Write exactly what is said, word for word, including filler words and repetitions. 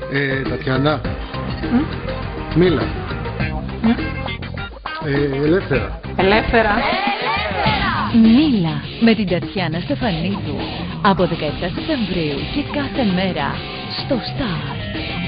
Ε, Τατιάνα. Mm? Μίλα. Mm? Ε, ελεύθερα. Ελεύθερα. Μίλα με την Τατιάνα Στεφανίδου από δεκαεπτά Σεπτεμβρίου και κάθε μέρα στο Star.